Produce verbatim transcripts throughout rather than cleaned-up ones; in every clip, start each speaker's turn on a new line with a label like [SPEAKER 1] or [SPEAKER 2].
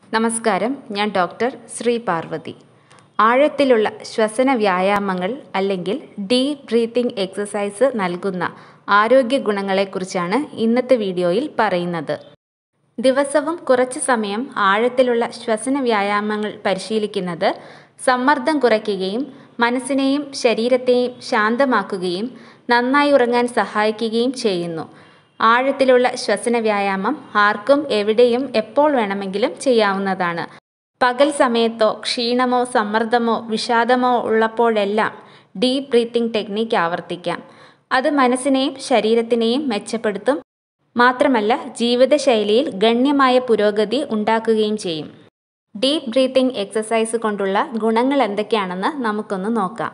[SPEAKER 1] നമസ്കാരം, ഞാൻ ഡോക്ടർ ശ്രീ പാർവതി. ആഴത്തിലുള്ള ശ്വസന വ്യായാമങ്ങൾ അല്ലെങ്കിൽ ഡീപ് ബ്രീത്തിങ് എക്സസൈസ് നൽകുന്ന ആരോഗ്യ ഗുണങ്ങളെക്കുറിച്ചാണ് ഇന്നത്തെ വീഡിയോയിൽ പറയുന്നത്. ദിവസവും കുറച്ച് സമയം ആഴത്തിലുള്ള ശ്വസന വ്യായാമങ്ങൾ പരിശീലിക്കുന്നത് സമ്മർദ്ദം കുറയ്ക്കുകയും മനസ്സിനെയും ശരീരത്തെയും ശാന്തമാക്കുകയും നന്നായി ഉറങ്ങാൻ സഹായിക്കുകയും ചെയ്യുന്നു. ആഴത്തിലുള്ള ശ്വസന വ്യായാമം ആർക്കും എവിടെയും എപ്പോൾ വേണമെങ്കിലും ചെയ്യാവുന്നതാണ്. പകൽ സമയത്തോ ക്ഷീണമോ സമ്മർദ്ദമോ വിഷാദമോ ഉള്ളപ്പോഴെല്ലാം ഡീപ് ബ്രീത്തിങ് ടെക്നിക്ക് ആവർത്തിക്കാം. അത് മനസ്സിനെയും ശരീരത്തിനെയും മെച്ചപ്പെടുത്തും. മാത്രമല്ല, ജീവിതശൈലിയിൽ ഗണ്യമായ പുരോഗതി ഉണ്ടാക്കുകയും ചെയ്യും. ഡീപ് ബ്രീത്തിങ് എക്സസൈസ് കൊണ്ടുള്ള ഗുണങ്ങൾ എന്തൊക്കെയാണെന്ന് നമുക്കൊന്ന് നോക്കാം.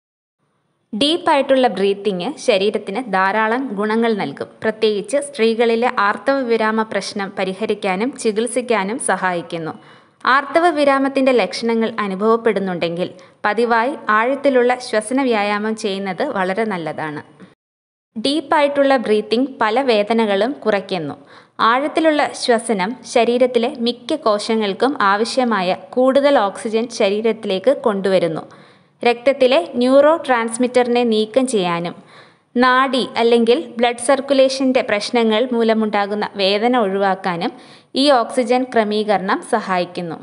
[SPEAKER 1] ഡീപ്പായിട്ടുള്ള ബ്രീത്തിങ് ശരീരത്തിന് ധാരാളം ഗുണങ്ങൾ നൽകും. പ്രത്യേകിച്ച് സ്ത്രീകളിലെ ആർത്തവ വിരാമ പ്രശ്നം പരിഹരിക്കാനും ചികിത്സിക്കാനും സഹായിക്കുന്നു. ആർത്തവ വിരാമത്തിൻ്റെ ലക്ഷണങ്ങൾ അനുഭവപ്പെടുന്നുണ്ടെങ്കിൽ പതിവായി ആഴത്തിലുള്ള ശ്വസന വ്യായാമം ചെയ്യുന്നത് വളരെ നല്ലതാണ്. ഡീപ്പായിട്ടുള്ള ബ്രീത്തിങ് പല വേദനകളും കുറയ്ക്കുന്നു. ആഴത്തിലുള്ള ശ്വസനം ശരീരത്തിലെ മിക്ക കോശങ്ങൾക്കും ആവശ്യമായ കൂടുതൽ ഓക്സിജൻ ശരീരത്തിലേക്ക് കൊണ്ടുവരുന്നു. രക്തത്തിലെ ന്യൂറോ ട്രാൻസ്മിറ്ററിനെ നീക്കം ചെയ്യാനും നാഡി അല്ലെങ്കിൽ ബ്ലഡ് സർക്കുലേഷൻ്റെ പ്രശ്നങ്ങൾ മൂലമുണ്ടാകുന്ന വേദന ഒഴിവാക്കാനും ഈ ഓക്സിജൻ ക്രമീകരണം സഹായിക്കുന്നു.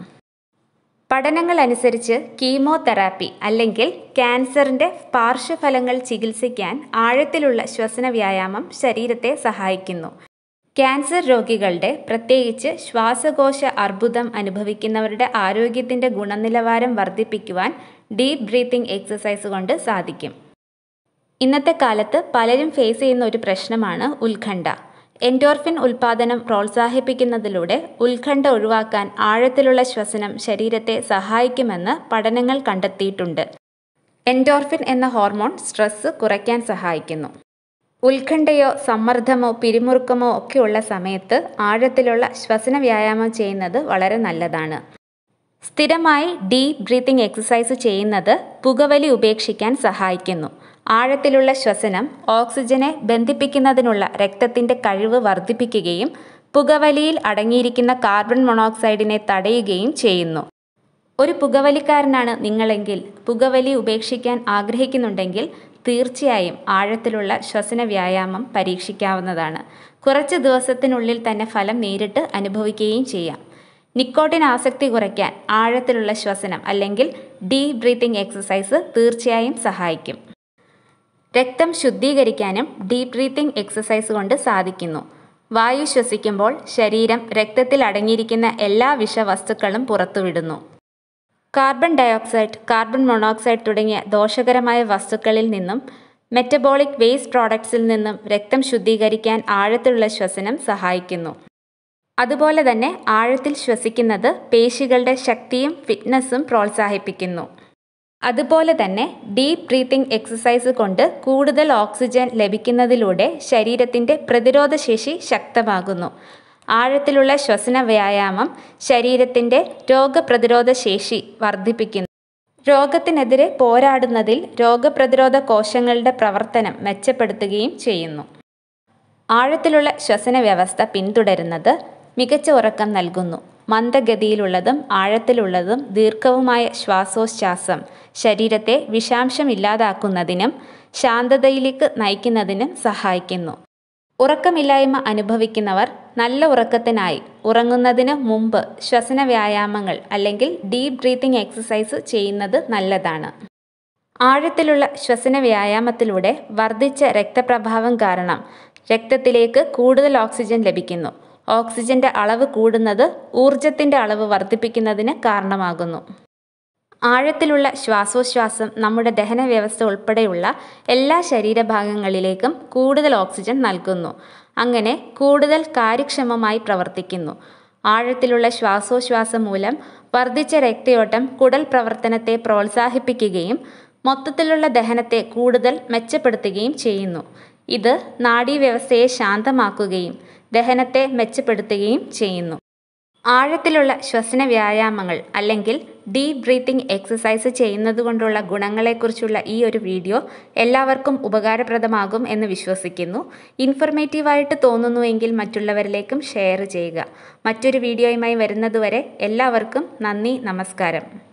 [SPEAKER 1] പഠനങ്ങൾ അനുസരിച്ച് കീമോതെറാപ്പി അല്ലെങ്കിൽ ക്യാൻസറിൻ്റെ പാർശ്വഫലങ്ങൾ ചികിത്സിക്കാൻ ആഴത്തിലുള്ള ശ്വസന വ്യായാമം ശരീരത്തെ സഹായിക്കുന്നു. ക്യാൻസർ രോഗികളുടെ, പ്രത്യേകിച്ച് ശ്വാസകോശ അർബുദം അനുഭവിക്കുന്നവരുടെ ആരോഗ്യത്തിൻ്റെ ഗുണനിലവാരം വർദ്ധിപ്പിക്കുവാൻ ഡീപ് ബ്രീത്തിങ് എക്സസൈസ് കൊണ്ട് സാധിക്കും. ഇന്നത്തെ കാലത്ത് പലരും ഫേസ് ചെയ്യുന്ന ഒരു പ്രശ്നമാണ് ഉത്കണ്ഠ. എൻഡോർഫിൻ ഉൽപ്പാദനം പ്രോത്സാഹിപ്പിക്കുന്നതിലൂടെ ഉത്കണ്ഠ ഒഴിവാക്കാൻ ആഴത്തിലുള്ള ശ്വസനം ശരീരത്തെ സഹായിക്കുമെന്ന് പഠനങ്ങൾ കണ്ടെത്തിയിട്ടുണ്ട്. എൻഡോർഫിൻ എന്ന ഹോർമോൺ സ്ട്രെസ് കുറയ്ക്കാൻ സഹായിക്കുന്നു. ഉത്കണ്ഠയോ സമ്മർദ്ദമോ പിരിമുറുക്കമോ ഒക്കെയുള്ള സമയത്ത് ആഴത്തിലുള്ള ശ്വസന വ്യായാമം ചെയ്യുന്നത് വളരെ നല്ലതാണ്. സ്ഥിരമായി ഡീപ് ബ്രീത്തിങ് എക്സസൈസ് ചെയ്യുന്നത് പുകവലി ഉപേക്ഷിക്കാൻ സഹായിക്കുന്നു. ആഴത്തിലുള്ള ശ്വസനം ഓക്സിജനെ ബന്ധിപ്പിക്കുന്നതിനുള്ള രക്തത്തിൻ്റെ കഴിവ് വർദ്ധിപ്പിക്കുകയും പുകവലിയിൽ അടങ്ങിയിരിക്കുന്ന കാർബൺ മോണോക്സൈഡിനെ തടയുകയും ചെയ്യുന്നു. ഒരു പുകവലിക്കാരനാണ് നിങ്ങളെങ്കിൽ പുകവലി ഉപേക്ഷിക്കാൻ ആഗ്രഹിക്കുന്നുണ്ടെങ്കിൽ തീർച്ചയായും ആഴത്തിലുള്ള ശ്വസന വ്യായാമം പരീക്ഷിക്കാവുന്നതാണ്. കുറച്ച് ദിവസത്തിനുള്ളിൽ തന്നെ ഫലം നേരിട്ട് അനുഭവിക്കുകയും ചെയ്യാം. നിക്കോട്ടിൻ ആസക്തി കുറയ്ക്കാൻ ആഴത്തിലുള്ള ശ്വസനം അല്ലെങ്കിൽ ഡീപ് ബ്രീത്തിങ് എക്സസൈസ് തീർച്ചയായും സഹായിക്കും. രക്തം ശുദ്ധീകരിക്കാനും ഡീപ് ബ്രീത്തിങ് എക്സസൈസ് കൊണ്ട് സാധിക്കുന്നു. വായു ശ്വസിക്കുമ്പോൾ ശരീരം രക്തത്തിൽ അടങ്ങിയിരിക്കുന്ന എല്ലാ വിഷവസ്തുക്കളും പുറത്തുവിടുന്നു. കാർബൺ ഡയോക്സൈഡ്, കാർബൺ മോണോക്സൈഡ് തുടങ്ങിയ ദോഷകരമായ വസ്തുക്കളിൽ നിന്നും മെറ്റബോളിക് വേസ്റ്റ് പ്രോഡക്ട്സിൽ നിന്നും രക്തം ശുദ്ധീകരിക്കാൻ ആഴത്തിലുള്ള ശ്വസനം സഹായിക്കുന്നു. അതുപോലെ തന്നെ ആഴത്തിൽ ശ്വസിക്കുന്നത് പേശികളുടെ ശക്തിയും ഫിറ്റ്നസ്സും പ്രോത്സാഹിപ്പിക്കുന്നു. അതുപോലെ തന്നെ ഡീപ് ബ്രീത്തിങ് എക്സസൈസ് കൊണ്ട് കൂടുതൽ ഓക്സിജൻ ലഭിക്കുന്നതിലൂടെ ശരീരത്തിൻ്റെ പ്രതിരോധശേഷി ശക്തമാകുന്നു. ആഴത്തിലുള്ള ശ്വസന വ്യായാമം ശരീരത്തിൻ്റെ രോഗപ്രതിരോധ ശേഷി വർദ്ധിപ്പിക്കുന്നു. രോഗത്തിനെതിരെ പോരാടുന്നതിൽ രോഗപ്രതിരോധ കോശങ്ങളുടെ പ്രവർത്തനം മെച്ചപ്പെടുത്തുകയും ചെയ്യുന്നു. ആഴത്തിലുള്ള ശ്വസന വ്യവസ്ഥ പിന്തുടരുന്നത് മികച്ച ഉറക്കം നൽകുന്നു. മന്ദഗതിയിലുള്ളതും ആഴത്തിലുള്ളതും ദീർഘവുമായ ശ്വാസോച്ഛ്വാസം ശരീരത്തെ വിഷാംശം ഇല്ലാതാക്കുന്നതിനും ശാന്തതയിലേക്ക് നയിക്കുന്നതിനും സഹായിക്കുന്നു. ഉറക്കമില്ലായ്മ അനുഭവിക്കുന്നവർ നല്ല ഉറക്കത്തിനായി ഉറങ്ങുന്നതിന് മുമ്പ് ശ്വസന വ്യായാമങ്ങൾ അല്ലെങ്കിൽ ഡീപ് ബ്രീത്തിങ് എക്സസൈസ് ചെയ്യുന്നത് നല്ലതാണ്. ആഴത്തിലുള്ള ശ്വസന വ്യായാമത്തിലൂടെ വർദ്ധിച്ച രക്തപ്രവാഹം കാരണം രക്തത്തിലേക്ക് കൂടുതൽ ഓക്സിജൻ ലഭിക്കുന്നു. ഓക്സിജൻ്റെ അളവ് കൂടുന്നത് ഊർജത്തിൻ്റെ അളവ് വർദ്ധിപ്പിക്കുന്നതിന് കാരണമാകുന്നു. ആഴത്തിലുള്ള ശ്വാസോച്ഛ്വാസം നമ്മുടെ ദഹന വ്യവസ്ഥ ഉൾപ്പെടെയുള്ള എല്ലാ ശരീരഭാഗങ്ങളിലേക്കും കൂടുതൽ ഓക്സിജൻ നൽകുന്നു. അങ്ങനെ കൂടുതൽ കാര്യക്ഷമമായി പ്രവർത്തിക്കുന്നു. ആഴത്തിലുള്ള ശ്വാസോച്ഛ്വാസം മൂലം വർദ്ധിച്ച രക്തയോട്ടം കുടൽ പ്രവർത്തനത്തെ പ്രോത്സാഹിപ്പിക്കുകയും മൊത്തത്തിലുള്ള ദഹനത്തെ കൂടുതൽ മെച്ചപ്പെടുത്തുകയും ചെയ്യുന്നു. ഇത് നാഡീവ്യവസ്ഥയെ ശാന്തമാക്കുകയും ദഹനത്തെ മെച്ചപ്പെടുത്തുകയും ചെയ്യുന്നു. ആഴത്തിലുള്ള ശ്വസന വ്യായാമങ്ങൾ അല്ലെങ്കിൽ ഡീപ് ബ്രീത്തിങ് എക്സസൈസ് ചെയ്യുന്നതുകൊണ്ടുള്ള ഗുണങ്ങളെക്കുറിച്ചുള്ള ഈ ഒരു വീഡിയോ എല്ലാവർക്കും ഉപകാരപ്രദമാകും എന്ന് വിശ്വസിക്കുന്നു. ഇൻഫർമേറ്റീവായിട്ട് തോന്നുന്നുവെങ്കിൽ മറ്റുള്ളവരിലേക്കും ഷെയർ ചെയ്യുക. മറ്റൊരു വീഡിയോയുമായി വരുന്നതുവരെ എല്ലാവർക്കും നന്ദി, നമസ്കാരം.